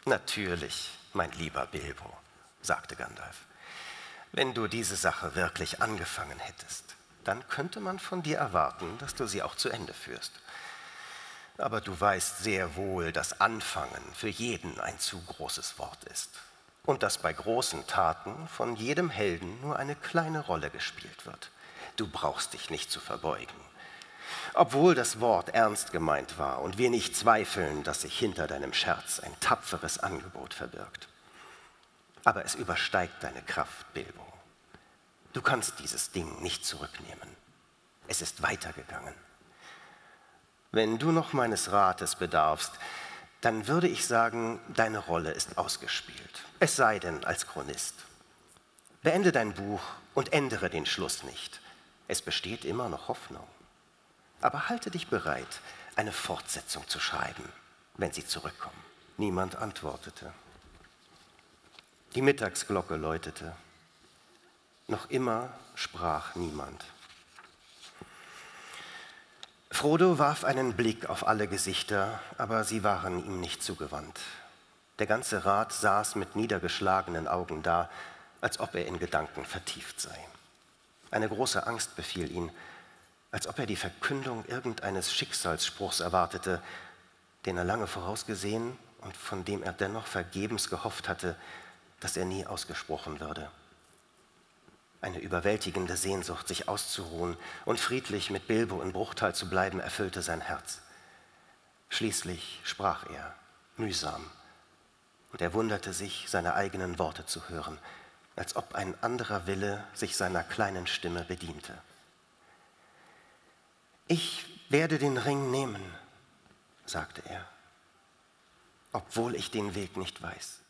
Natürlich, mein lieber Bilbo, sagte Gandalf. Wenn du diese Sache wirklich angefangen hättest, dann könnte man von dir erwarten, dass du sie auch zu Ende führst. Aber du weißt sehr wohl, dass Anfangen für jeden ein zu großes Wort ist und dass bei großen Taten von jedem Helden nur eine kleine Rolle gespielt wird. Du brauchst dich nicht zu verbeugen. Obwohl das Wort ernst gemeint war und wir nicht zweifeln, dass sich hinter deinem Scherz ein tapferes Angebot verbirgt. Aber es übersteigt deine Kraft, Bilbo. Du kannst dieses Ding nicht zurücknehmen. Es ist weitergegangen. Wenn du noch meines Rates bedarfst, dann würde ich sagen, deine Rolle ist ausgespielt. Es sei denn als Chronist. Beende dein Buch und ändere den Schluss nicht. Es besteht immer noch Hoffnung. Aber halte dich bereit, eine Fortsetzung zu schreiben, wenn sie zurückkommen. Niemand antwortete. Die Mittagsglocke läutete. Noch immer sprach niemand. Frodo warf einen Blick auf alle Gesichter, aber sie waren ihm nicht zugewandt. Der ganze Rat saß mit niedergeschlagenen Augen da, als ob er in Gedanken vertieft sei. Eine große Angst befiel ihn, als ob er die Verkündung irgendeines Schicksalsspruchs erwartete, den er lange vorausgesehen und von dem er dennoch vergebens gehofft hatte, dass er nie ausgesprochen würde. Eine überwältigende Sehnsucht, sich auszuruhen und friedlich mit Bilbo in Bruchtal zu bleiben, erfüllte sein Herz. Schließlich sprach er, mühsam, und er wunderte sich, seine eigenen Worte zu hören, als ob ein anderer Wille sich seiner kleinen Stimme bediente. Ich werde den Ring nehmen, sagte er, obwohl ich den Weg nicht weiß.